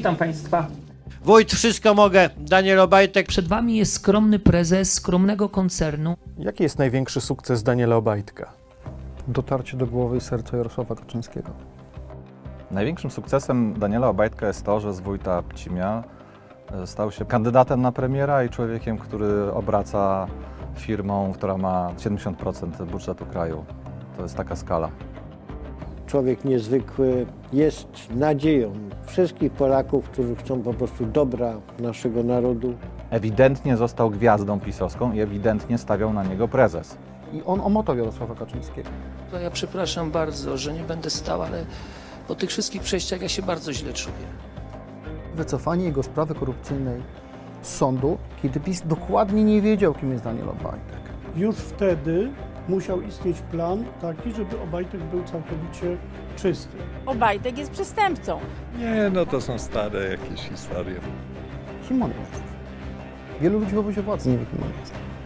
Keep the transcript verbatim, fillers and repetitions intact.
Witam Państwa. Wójt, wszystko mogę. Daniel Obajtek. Przed Wami jest skromny prezes skromnego koncernu. Jaki jest największy sukces Daniela Obajtka? Dotarcie do głowy i serca Jarosława Kaczyńskiego. Największym sukcesem Daniela Obajtka jest to, że z wójta Pcimia stał się kandydatem na premiera i człowiekiem, który obraca firmą, która ma siedemdziesiąt procent budżetu kraju. To jest taka skala. Człowiek niezwykły, jest nadzieją wszystkich Polaków, którzy chcą po prostu dobra naszego narodu. Ewidentnie został gwiazdą pisowską i ewidentnie stawiał na niego prezes. I on omotał Jarosława Kaczyńskiego. To ja przepraszam bardzo, że nie będę stał, ale po tych wszystkich przejściach ja się bardzo źle czuję. Wycofanie jego sprawy korupcyjnej z sądu, kiedy PiS dokładnie nie wiedział, kim jest Daniel Obajtek. Już wtedy musiał istnieć plan taki, żeby Obajtek był całkowicie czysty. Obajtek jest przestępcą. Nie, no to są stare jakieś historie. Kim on jest? Wielu ludzi w obozie władzy nie wie, kim on jest.